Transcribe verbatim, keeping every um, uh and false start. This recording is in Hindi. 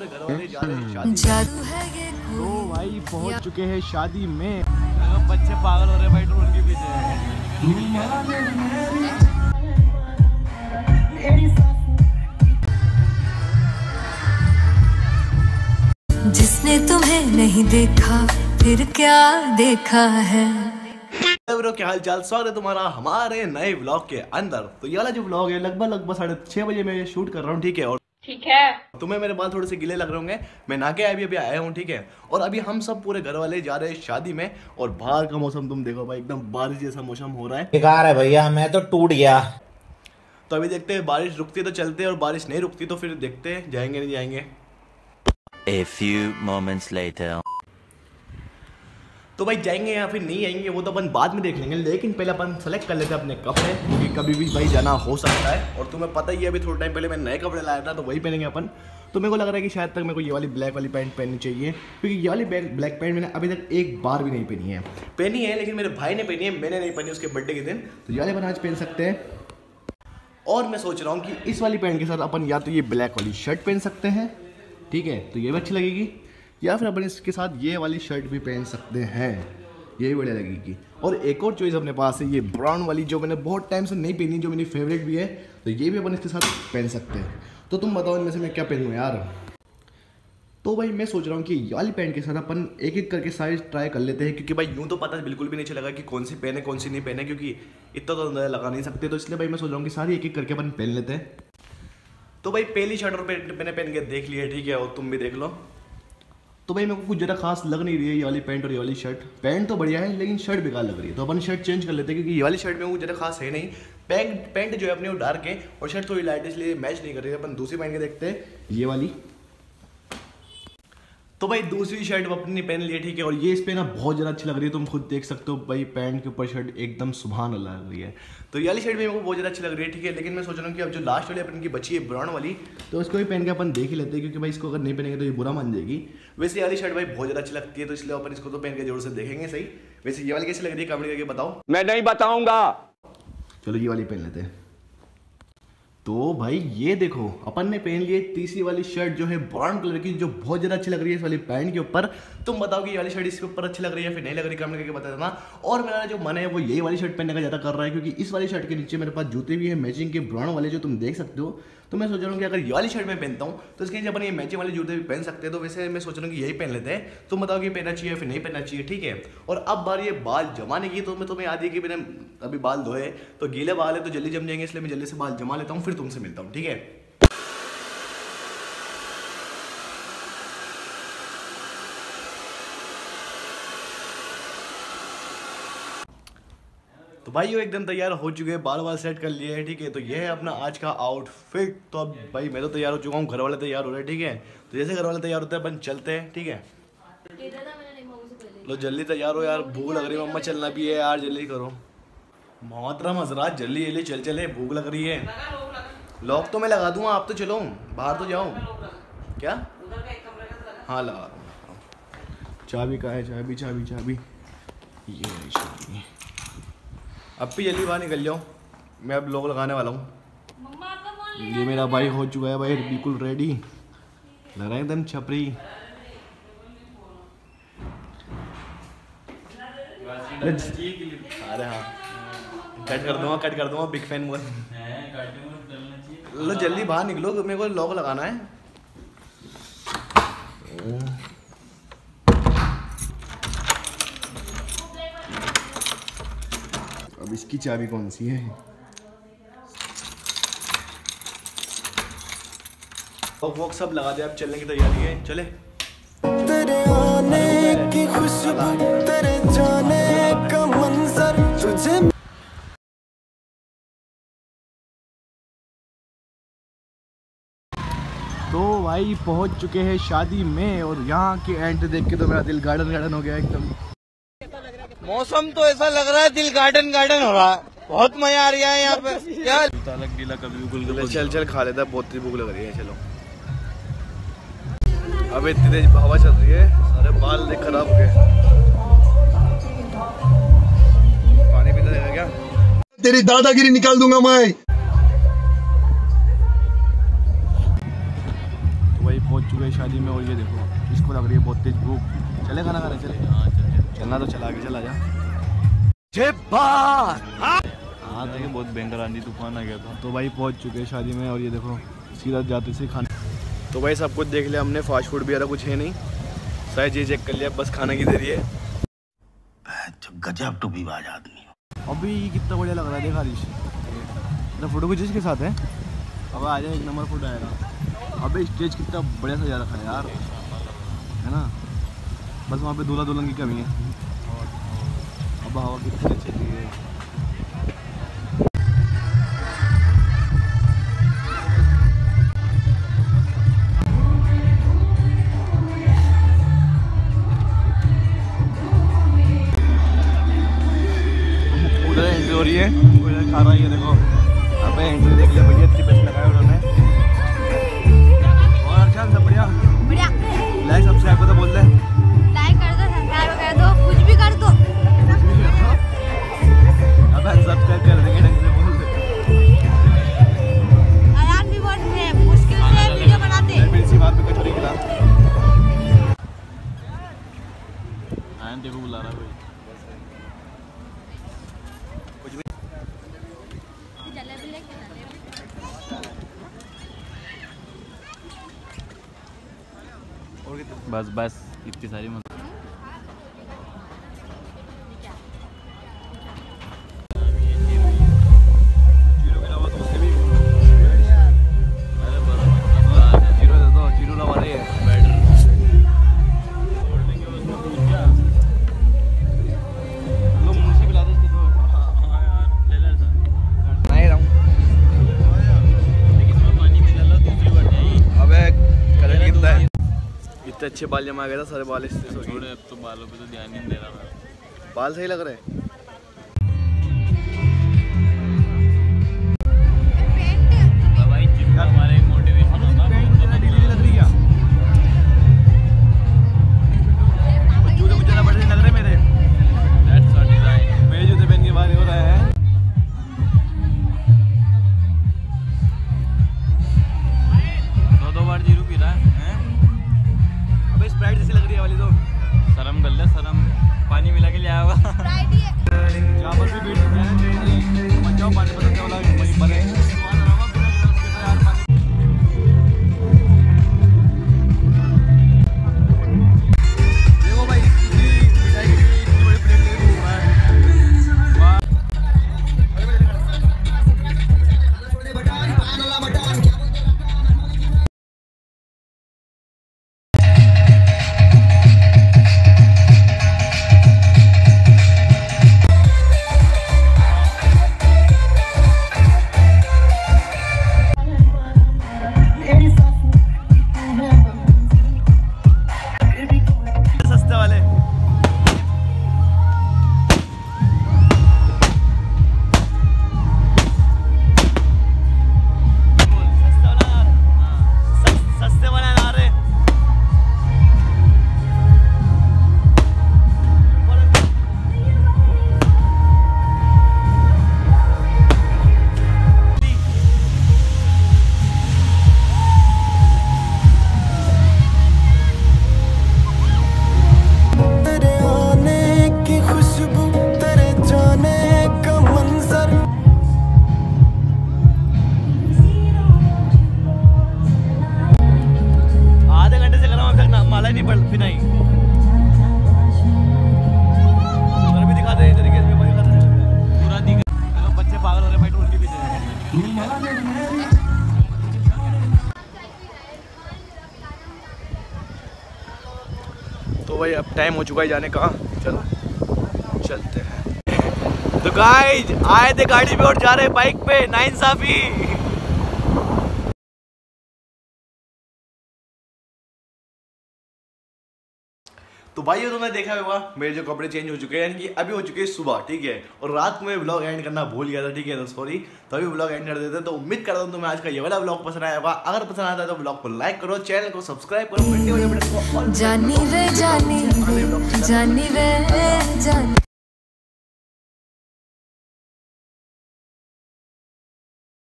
पूरे घर वाले जा रहे हैं शादी। तो भाई पहुंच चुके हैं शादी में। बच्चे पागल हो रहे भाई ड्रोन के पीछे। जिसने तुम्हें नहीं देखा फिर क्या देखा है। ब्रो क्या हाल चाल, स्वागत है तुम्हारा हमारे नए व्लॉग के अंदर। तो ये वाला जो व्लॉग है लगभग लगभग साढ़े छह बजे मैं शूट कर रहा हूँ, ठीक है। और ठीक है, तुम्हें मेरे बाल थोड़े से गिले लग रहे होंगे, मैं नहा के अभी अभी आया हूँ, ठीक है। और अभी हम सब पूरे घर वाले जा रहे हैं शादी में। और बाहर का मौसम तुम देखो भाई, एकदम बारिश जैसा मौसम हो रहा है। बेकार है भैया, मैं तो टूट गया। तो अभी देखते हैं, बारिश रुकती तो चलते हैं और बारिश नहीं रुकती तो फिर देखते हैं जाएंगे नहीं जाएंगे। A few moments later. तो भाई जाएंगे या फिर नहीं आएंगे वो तो अपन बाद में देख लेंगे, लेकिन पहले अपन सेलेक्ट कर लेते हैं अपने कपड़े, क्योंकि कभी भी भाई जाना हो सकता है। और तुम्हें पता ही है अभी थोड़ा टाइम पहले मैं नए कपड़े लाया था तो वही पहनेंगे अपन। तो मेरे को लग रहा है कि शायद तक मेरे को ये वाली ब्लैक वाली पैंट पहननी चाहिए, क्योंकि ये वाली ब्लैक पैंट मैंने अभी तक एक बार भी नहीं पहनी है। पहनी है लेकिन मेरे भाई ने पहनी है, मैंने नहीं पहनी उसके बर्थडे के दिन। तो ये वाले अपन आज पहन सकते हैं। और मैं सोच रहा हूँ कि इस वाली पैंट के साथ अपन या तो ये ब्लैक वाली शर्ट पहन सकते हैं, ठीक है, तो ये भी अच्छी लगेगी, या फिर अपन इसके साथ ये वाली शर्ट भी पहन सकते हैं, ये भी बढ़िया लगेगी। और एक और चॉइस अपने पास है ये ब्राउन वाली, जो मैंने बहुत टाइम से नहीं पहनी, जो मेरी फेवरेट भी है, तो ये भी अपन इसके साथ पहन सकते हैं। तो तुम बताओ इनमें से मैं क्या पहनूँ यार। तो भाई मैं सोच रहा हूँ कि ये वाली पैंट के साथ अपन एक एक करके साइज ट्राई कर लेते हैं, क्योंकि भाई यूँ तो पता बिल्कुल भी नहीं चलेगा कि कौन सी पहने कौन सी नहीं पहने, क्योंकि इतना तो अंदाजा लगा नहीं सकते। तो इसलिए भाई मैं सोच रहा हूँ कि सारी एक एक करके अपन पहन लेते हैं। तो भाई पहली शर्ट और पैंट मैंने पहन के देख लिया, ठीक है, और तुम भी देख लो। तो भाई मेरे को कुछ ज़्यादा खास लग नहीं रही है ये वाली पैंट और ये वाली शर्ट। पैंट तो बढ़िया है लेकिन शर्ट बेकार लग रही है, तो अपन शर्ट चेंज कर लेते हैं, क्योंकि ये वाली शर्ट में कुछ ज़्यादा खास है नहीं। पैंट पैंट जो है अपनी वो डार्क है और शर्ट थोड़ी लाइट, इसलिए मैच नहीं कर रही है। अपन दूसरी पहन के देखते हैं, ये वाली। तो भाई दूसरी शर्ट अपनी पहन ली है, ठीक है, और ये इस पे ना बहुत ज़्यादा अच्छी लग रही है, तुम खुद देख सकते हो भाई। पैंट के ऊपर शर्ट एकदम सुभान अल्लाह लग रही है। तो ये वाली शर्ट भी मेरे को बहुत ज़्यादा अच्छी लग रही है, ठीक है। लेकिन मैं सोच रहा हूँ कि अब जो लास्ट वाली अपन की बची है ब्राउन वाली, तो इसको भी पहन के अपन देख ही लेते हैं, क्योंकि भाई इसको अगर नहीं पहनेंगे तो ये बुरा मान जाएगी। वैसे ये वाली शर्ट भाई बहुत ज़्यादा अच्छी लगती है, तो इसलिए अपन इसको तो पहन के जरूर से देखेंगे सही। वैसे ये वाली कैसी लग रही है कमेंट करके बताओ। मैं नहीं बताऊंगा। चलो ये वाली पहन लेते हैं। तो भाई ये देखो अपन ने पहन लिए तीसरी वाली शर्ट, जो है ब्राउन कलर की, जो बहुत ज़्यादा अच्छी लग रही है इस वाली पैंट के ऊपर। तुम बताओ कि ये वाली शर्ट इसके ऊपर अच्छी लग रही है या फिर नहीं लग रही, कमेंट करके बता देना। और मेरा जो मन है वो यही वाली शर्ट पहनने का ज़्यादा कर रहा है, क्योंकि इस वाली शर्ट के नीचे मेरे पास जूते भी है मैचिंग के ब्राउन वाले, जो तुम देख सकते हो। तो मैं सोच रहा हूँ कि अगर ये वाली शर्ट मैं पहनता हूँ तो इसके नीचे अपन ये मैचिंग वाले जूते भी पहन सकते हैं। तो वैसे मैं सोच रहा हूँ कि यही पहन लेते हैं। तुम बताओ कि पहनना चाहिए या फिर नहीं पहनना चाहिए, ठीक है। और अब बार ये बाल जमाने की, तो मैं तुम्हें याद है कि मैंने अभी बाल धोए, तो गीले बाल है तो जल्दी जम जाएंगे, इसलिए मैं जल्दी से बाल जमा लेता हूँ, फिर तुमसे मिलता हूँ, ठीक है। तो भाई वो एकदम तैयार हो चुके हैं, बाल बाल सेट कर लिए हैं, ठीक है। तो ये है अपना आज का आउटफिट। तो अब भाई मैं तो तैयार हो चुका हूँ, घर वाले तैयार हो रहे हैं, ठीक है। तो जैसे घर वाले तैयार होते हैं अपन चलते हैं, ठीक है। लो जल्दी तैयार हो यार, भूख लग रही है, मम्मा चलना भी है यार, जल्दी करो। मोहतरम हजरात जल्दी जल्दी चल चले, भूख लग रही है। लॉक तो मैं लगा दूंगा, आप तो चलो बाहर तो जाओ। क्या? हाँ लगा दूँगा। चाबी कहाँ है? चाबी चाबी चाबी ये चाबी। अब भी जल्दी बाहर निकल जाओ, मैं अब लोग लगाने वाला हूँ। ये मेरा भाई हो चुका है भाई बिल्कुल रेडी, लग रहा है एकदम छपरी। अरे हाँ कट कर दूंगा कट कर दूंगा बिग फैन बोल। लो जल्दी बाहर निकलो, मेरे को लॉक लगाना है। अब इसकी चाबी कौन सी है? और वो सब लगा दे, अब चलने की तैयारी है, चले। तेरे आने की खुशबू, तेरे जाने का मंजर तुझे। तो भाई पहुंच चुके हैं शादी में, और यहाँ की एंट्री देख के तो मेरा दिल गार्डन गार्डन हो गया एकदम। मौसम तो ऐसा लग रहा है दिल गार्डन गार्डन हो रहा है, बहुत मजा आ रहा है यहाँ पे। क्या गीला कभी गुलगुले, चल चल खा लेता है, बहुत ही भूख लग रही है, चलो। अब इतनी तेज हवा चल रही है, सारे बाल देख खराब हो गए। पानी पीता रहेगा क्या? तेरी दादागिरी निकाल दूंगा मैं। तो भाई पहुंच चुके चुके हैं शादी में और ये देखो इसको लग रही है बहुत तेज भूख। चले खाना खाने चले? हाँ चले। चलना तो चला के चला जा। हाँ देखिए बहुत भयंकर आंधी तूफान आ गया था। तो भाई पहुंच चुके हैं शादी में और ये देखो सीधा जाते से खाने। तो भाई सब कुछ देख लिया हमने, फास्ट फूड भी ज़्यादा कुछ है नहीं, शायद ये चेक कर लिया, बस खाने की देरी है। गजब टूपीबाज आदमी। अभी ये कितना बढ़िया लग रहा है, देखा रिश तो फोटो कुछ इसके साथ है। अब आ जाए एक नंबर फोटो आएगा। अबे स्टेज कितना बढ़िया सजा रखा है यार, है ना। बस वहाँ पे दूल्हा दुल्हन की कमी है। अब हवा कितनी अच्छी चली है। उधर एंट्री हो रही है, उधर खा रहा है, ये देखो। अबे एंट्री देख लिया भैया, इतनी पैसे लगाए उन्होंने। और अच्छा सब बढ़िया बढ़िया। लाइक सब्सक्राइब को तो बोल दे, लाइक कर दो, सब्सक्राइब कर दो, कुछ भी कर दो। अब सब्सक्राइब कर देंगे, ढंग से बोल दे। आराम भी बहुत है, मुश्किल से वीडियो बनाते हैं। फिर इसी बात पे कचौरी खिला। आयन देखो बुला रहा है कोई। बस बस इतनी सारी मत। जीरो के अलावा तो उससे भी जीरो दे दो, जीरो लगा रही है लो, मुझे भी ला दो उसको। ले ले सर, नहीं रहा हूँ। लेकिन इसमें पानी मिला लो दूसरी बढ़ जाएगी। अबे कलर कितना है, इतने अच्छे बाल जमा गया था, सारे बाल इससे सो छोड़े, अब तो बालों पे तो ध्यान ही नहीं दे रहा मैं। बाल सही लग रहे हैं। भाई जिम का हमारा एक मोटिवेशन होगा। ढीली लग रही क्या? जूते कुछ ज़्यादा बड़े लग रहे मेरे। That's our design। मेरे जूते पहन के बाहर हो रहा है। दो दो बार जीरो पी रहा है। अबे स्प्राइट जैसी लग रही है वाली तो। शर्म कर ले, शर्म। पानी मिला के ले आया होगा। जहाँ पर भी भीड़ है मत जाओ, पानी बदलने वाला वहीं पर है। देखो भाई इतनी मिठाई की इतनी बड़ी प्लेट लेके घूम रहा है। वाह। सस्ते वाले सस्ते वाला ला रहे। तेरे आने की खुशबू, तेरे जाने का मंजर। आधे घंटे से कर रहा हूँ, अब तक ना- माला ही नहीं पड़ पिनाई। उधर भी दिखा दे, इधर के इसमें भी दिखा दे। पूरा दिख देखो बच्चे पागल हो रहे भाई, उनके पीछे। तो भाई अब टाइम हो चुका है जाने का, चलो चलते हैं। तो गाइस आए थे गाड़ी पे और जा रहे बाइक पे, नाइंसाफी। तो भाई ये तुमने देखा होगा मेरे जो कपड़े चेंज हो चुके हैं, यानी कि अभी हो चुके हैं सुबह, ठीक है। और रात को मैं व्लॉग एंड करना भूल गया था, ठीक है, तो सॉरी। तो अभी व्लॉग एंड कर देते हैं। तो उम्मीद करता हूँ तुम्हें आज का ये वाला व्लॉग पसंद आया होगा। अगर पसंद आता है तो व्लॉग को लाइक करो, चैनल को सब्सक्राइब करो, घंटी वाले बटन को ऑल। जानी वे जानी जानी वे जानी